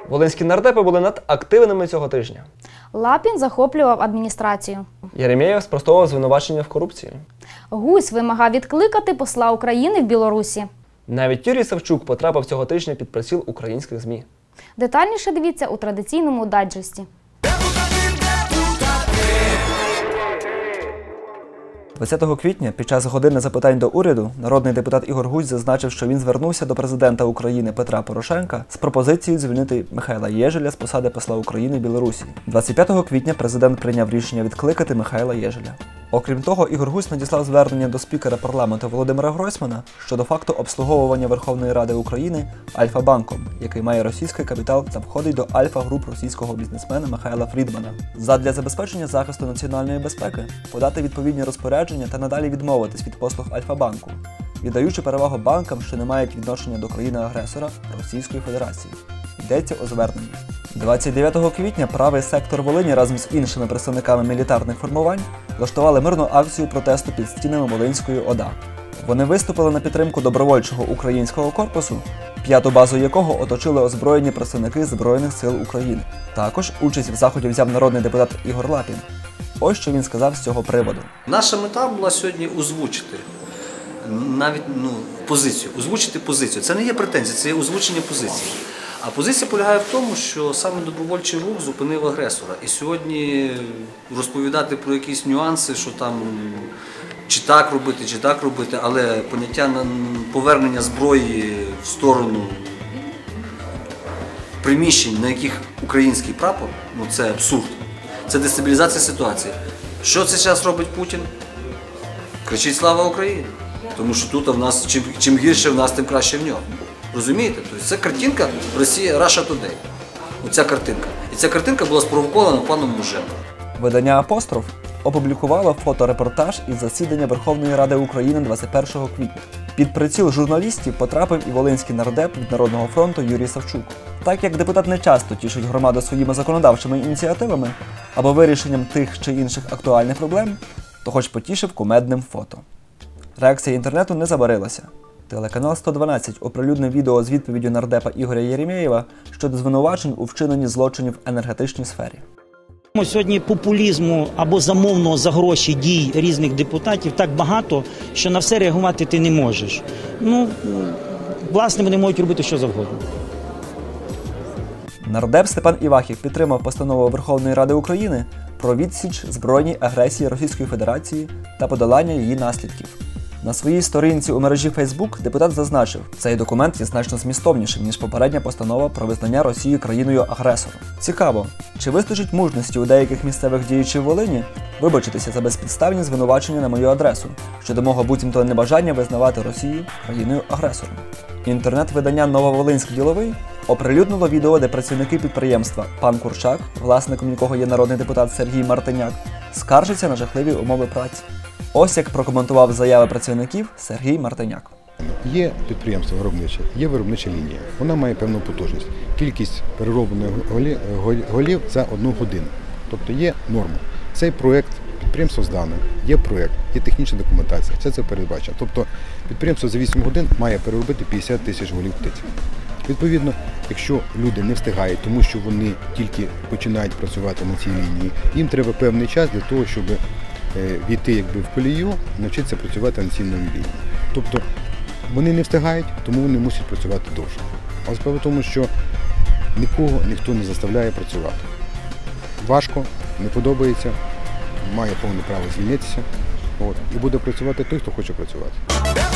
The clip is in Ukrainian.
Волинські нардепи були надактивними цього тижня. Лапін захоплював адміністрацію. Єремєєв спростовував звинувачення в корупції. Гусь вимагав відкликати посла України в Білорусі. Навіть Юрій Савчук потрапив цього тижня під приціл українських ЗМІ. Детальніше дивіться у традиційному дайджесті. 20 квітня під час години запитань до уряду народний депутат Ігор Гузь зазначив, що він звернувся до президента України Петра Порошенка з пропозицією звільнити Михайла Єжеля з посади посла України в Білорусі. 25 квітня президент прийняв рішення відкликати Михайла Єжеля. Окрім того, Ігор Гузь надіслав звернення до спікера парламенту Володимира Гройсмана щодо факту обслуговування Верховної Ради України Альфа-банком, який має російський капітал та входить до Альфа-груп російського бізнесмена Михайла Фрідмана. Задля забезпечення захисту національної безпеки подати відповідні розпорядження та надалі відмовитись від послуг Альфа-банку, віддаючи перевагу банкам, що не мають відношення до країни-агресора Російської Федерації. Йдеться у зверненні. 29 квітня правий сектор Волині разом з іншими представниками мілітарних формувань влаштували мирну акцію протесту під стінами Волинської ОДА. Вони виступили на підтримку добровольчого українського корпусу, п'яту базу якого оточили озброєні представники Збройних сил України. Також участь в заході взяв народний депутат Ігор Лапін. Ось що він сказав з цього приводу. Наша мета була сьогодні озвучити навіть позицію. Озвучити позицію. Це не є претензія, це є озвучення позиції. А позиція полягає в тому, що саме добровольчий рух зупинив агресора. І сьогодні розповідати про якісь нюанси, що там чи так робити, але поняття повернення зброї в сторону приміщень, на яких український прапор, це абсурд. Це дестабілізація ситуації. Що це зараз робить Путін? Кричить «Слава Україні!». Тому що тут в нас, чим гірше в нас, тим краще в нього. Розумієте? Тобто це картинка Росія Russia Today. Оця картинка. І ця картинка була спровокована паном Муженко. Видання «Апостроф» опублікувало фоторепортаж із засідання Верховної Ради України 21 квітня. Під приціл журналістів потрапив і волинський нардеп від Народного фронту Юрій Савчук. Так як депутат не часто тішить громаду своїми законодавчими ініціативами або вирішенням тих чи інших актуальних проблем, то хоч потішив кумедним фото. Реакція інтернету не забарилася. Телеканал 112 оприлюднив відео з відповіддю нардепа Ігоря Єремєєва щодо звинувачень у вчиненні злочинів в енергетичній сфері. Сьогодні популізму або замовного за гроші дій різних депутатів так багато, що на все реагувати ти не можеш. Власне, вони можуть робити що завгодно. Нардеп Степан Івахів підтримав постанову Верховної Ради України про відсіч збройній агресії Російської Федерації та подолання її наслідків. На своїй сторінці у мережі Facebook депутат зазначив, цей документ є значно змістовнішим, ніж попередня постанова про визнання Росії країною-агресором. Цікаво, чи вистачить мужності у деяких місцевих діячів Волині вибачитися за безпідставні звинувачення на мою адресу щодо мого буцімто небажання визнавати Росію країною-агресором. Інтернет-видання «Нововолинськ діловий» оприлюднило відео, де працівники підприємства пан Курчак, власником якого є народний депутат Сергій Мартиняк, скаржаться на жахливі умови праці. Ось як прокоментував заяви працівників Сергій Мартиняк. Є підприємство виробниче, є виробнича лінія. Вона має певну потужність. Кількість перероблених голів за 1 годину. Тобто є норма. Цей проєкт підприємство здане, є проєкт, є технічна документація. Це передбачено. Тобто підприємство за 8 годин має переробити 50 тисяч голів птиці. Відповідно, якщо люди не встигають, тому що вони тільки починають працювати на цій лінії, їм треба певний час для того, щоб війти в колію і навчитися працювати на цій лінії. Тобто вони не встигають, тому вони мусять працювати довше. Але справа в тому, що нікого ніхто не заставляє працювати. Важко, не подобається, має повне право звільнитися і буде працювати той, хто хоче працювати.